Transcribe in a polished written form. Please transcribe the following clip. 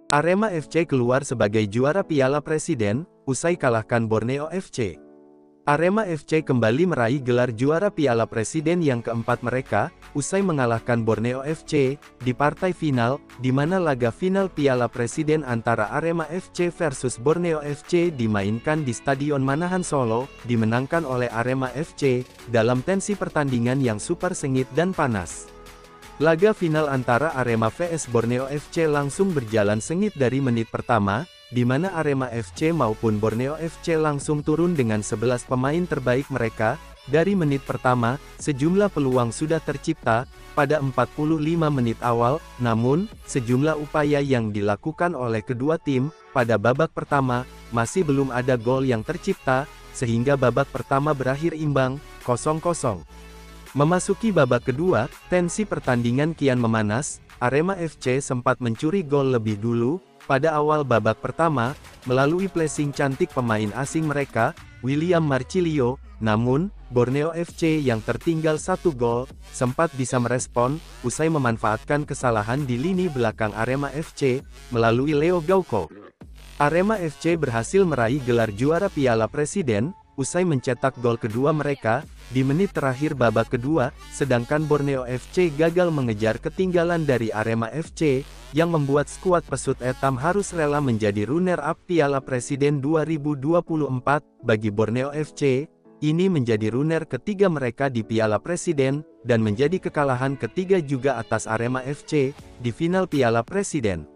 Arema FC keluar sebagai juara Piala Presiden, usai kalahkan Borneo FC. Arema FC kembali meraih gelar juara Piala Presiden yang keempat mereka, usai mengalahkan Borneo FC, di partai final, di mana laga final Piala Presiden antara Arema FC versus Borneo FC dimainkan di Stadion Manahan Solo, dimenangkan oleh Arema FC, dalam tensi pertandingan yang super sengit dan panas. Laga final antara Arema vs Borneo FC langsung berjalan sengit dari menit pertama, di mana Arema FC maupun Borneo FC langsung turun dengan 11 pemain terbaik mereka. Dari menit pertama, sejumlah peluang sudah tercipta, pada 45 menit awal, namun, sejumlah upaya yang dilakukan oleh kedua tim, pada babak pertama, masih belum ada gol yang tercipta, sehingga babak pertama berakhir imbang, 0-0. Memasuki babak kedua, tensi pertandingan kian memanas, Arema FC sempat mencuri gol lebih dulu, pada awal babak pertama, melalui placing cantik pemain asing mereka, William Marcilio, namun, Borneo FC yang tertinggal 1 gol, sempat bisa merespon, usai memanfaatkan kesalahan di lini belakang Arema FC, melalui Leo Gauko. Arema FC berhasil meraih gelar juara Piala Presiden, usai mencetak gol kedua mereka, di menit terakhir babak kedua, sedangkan Borneo FC gagal mengejar ketinggalan dari Arema FC, yang membuat skuad Pesut Etam harus rela menjadi runner-up Piala Presiden 2024, bagi Borneo FC, ini menjadi runner ketiga mereka di Piala Presiden, dan menjadi kekalahan ketiga juga atas Arema FC, di final Piala Presiden.